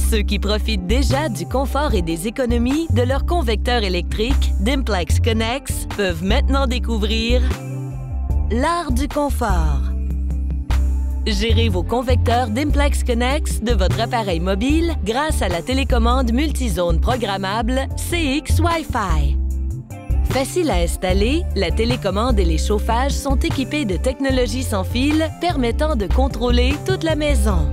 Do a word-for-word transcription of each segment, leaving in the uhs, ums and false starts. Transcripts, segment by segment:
Ceux qui profitent déjà du confort et des économies de leur convecteur électrique Dimplex Connex peuvent maintenant découvrir l'art du confort. Gérez vos convecteurs Dimplex Connex de votre appareil mobile grâce à la télécommande multizone programmable C X Wi-Fi. Facile à installer, la télécommande et les chauffages sont équipés de technologies sans fil permettant de contrôler toute la maison.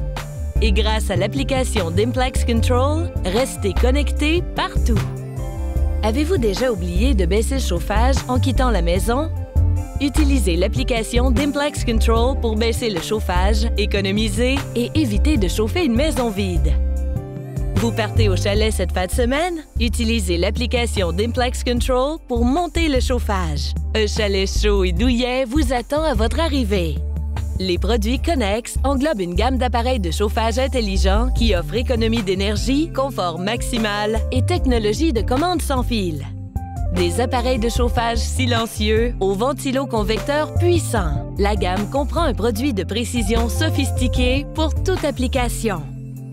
Et grâce à l'application Dimplex Control, restez connecté partout. Avez-vous déjà oublié de baisser le chauffage en quittant la maison? Utilisez l'application Dimplex Control pour baisser le chauffage, économiser et éviter de chauffer une maison vide. Vous partez au chalet cette fin de semaine? Utilisez l'application Dimplex Control pour monter le chauffage. Un chalet chaud et douillet vous attend à votre arrivée. Les produits Connex englobent une gamme d'appareils de chauffage intelligents qui offrent économie d'énergie, confort maximal et technologie de commande sans fil. Des appareils de chauffage silencieux aux ventiloconvecteurs puissants. La gamme comprend un produit de précision sophistiqué pour toute application.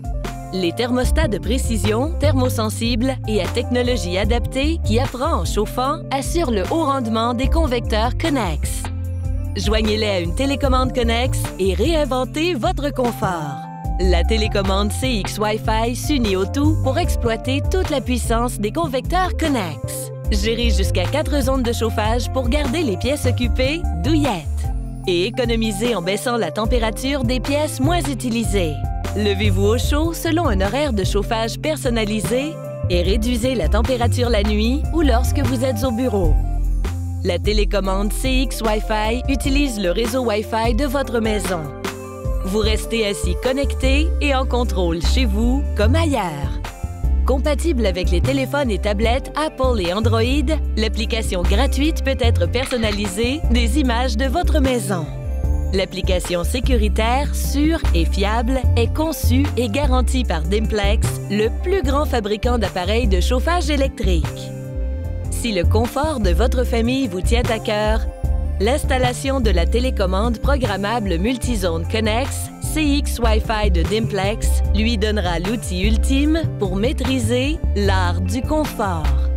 Les thermostats de précision, thermosensibles et à technologie adaptée qui apprend en chauffant assurent le haut rendement des convecteurs Connex. Joignez-les à une télécommande Connex et réinventez votre confort. La télécommande C X Wi-Fi s'unit au tout pour exploiter toute la puissance des convecteurs Connex. Gérez jusqu'à quatre zones de chauffage pour garder les pièces occupées douillettes. Et économisez en baissant la température des pièces moins utilisées. Levez-vous au chaud selon un horaire de chauffage personnalisé et réduisez la température la nuit ou lorsque vous êtes au bureau. La télécommande C X Wi-Fi utilise le réseau Wi-Fi de votre maison. Vous restez ainsi connecté et en contrôle chez vous comme ailleurs. Compatible avec les téléphones et tablettes Apple et Android, l'application gratuite peut être personnalisée des images de votre maison. L'application sécuritaire, sûre et fiable est conçue et garantie par Dimplex, le plus grand fabricant d'appareils de chauffage électrique. Si le confort de votre famille vous tient à cœur, l'installation de la télécommande programmable multizone Connex C X Wi-Fi de Dimplex lui donnera l'outil ultime pour maîtriser l'art du confort.